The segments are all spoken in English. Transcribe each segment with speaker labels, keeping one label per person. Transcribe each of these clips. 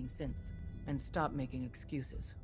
Speaker 1: making sense. And stop making excuses.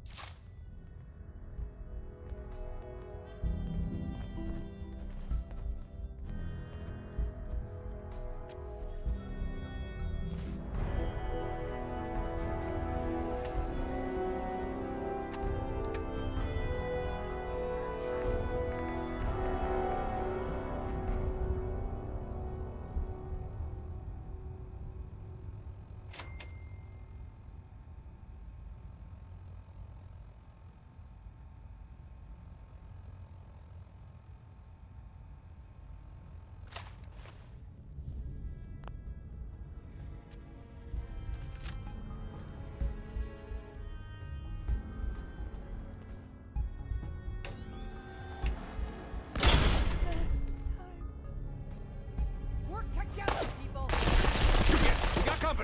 Speaker 2: Together, people!
Speaker 3: We got company!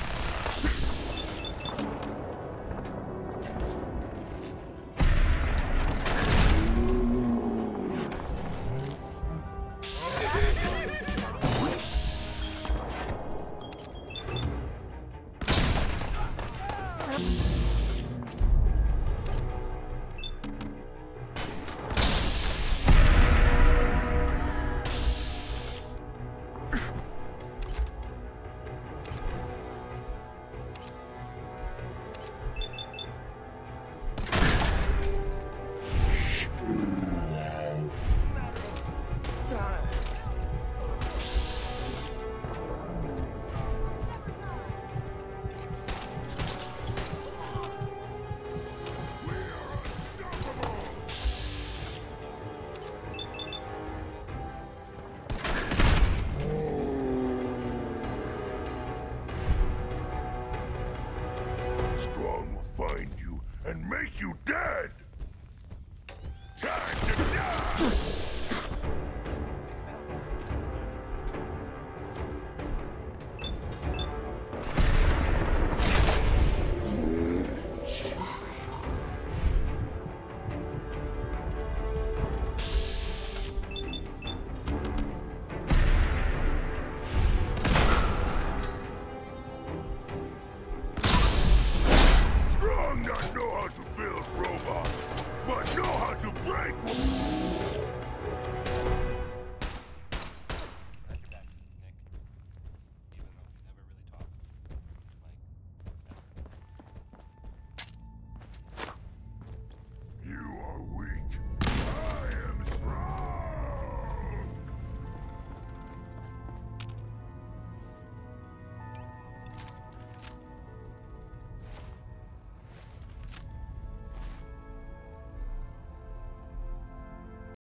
Speaker 4: Strong will find you and make you dead! Time to die! Strong not know how to build robots, but know how to break one.